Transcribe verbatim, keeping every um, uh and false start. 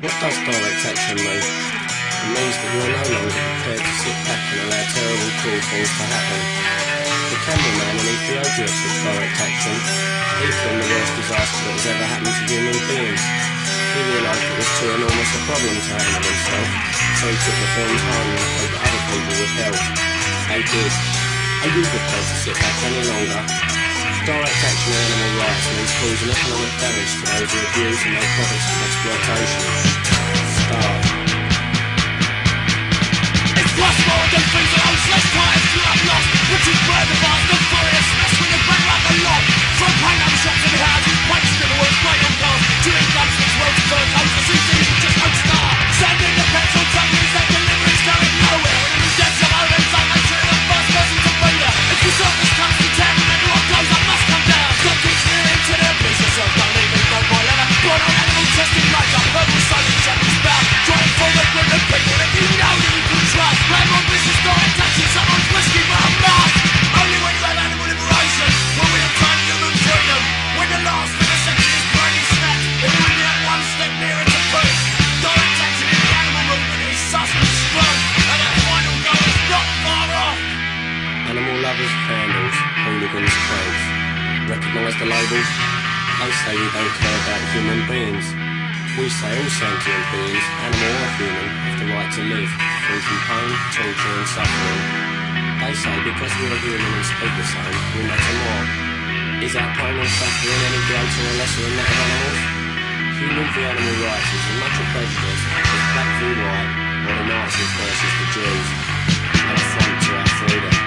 What does direct action mean? It means that you are no longer prepared to sit back and allow terrible, cruel things to happen. The cameraman in Ethiopia took direct action. He filmed the worst disaster that has ever happened to human beings. He realised it was too enormous a problem to handle himself, so he took the films home and hoped that other people would help. They did. Are you prepared to sit back any longer? Direct action in animal rights means causing economic damage to those who abuse and make profits from exploitation. Start. It's worth more than things that I'm less tired to have lost, which is where the bars the furious mess with a bang like a lot. From pain and shots in the houses, punches in the world's great on cars, chewing guns, six worlds of fur coats, the C Cs just don't start. Sending the petrol companies, their deliveries going nowhere. When the dead some own inside, make sure the first person to beat her. If you saw this comes to town, then what goes up must come down. Stop keeps nearing to the police, yourself don't leave me no more letter. Born on animal testing rights, I'm herbal silent shepherd's bound. Trying for the group of people that you know that you can trust. Blame on business, direct action, someone's whiskey for a mouth. Only when you have animal liberation will we obtain human freedom. When the last of the section is brightly snapped, it will get one step nearer to peace. Direct action in the animal movement is sus and strong, and that final goal is not far off. Animal lovers, vandals, hooligans, crowds. Recognise the labels? They say we don't care about human beings. We say all sentient beings, animal or human, have the right to live, free from pain, torture and suffering. They say because we are human and speak the same, we matter more. Is our pain and suffering any greater or lesser than that of animals? Human v animal rights is as much a prejudice as black v white or the Nazis versus the Jews. An affront to our freedom.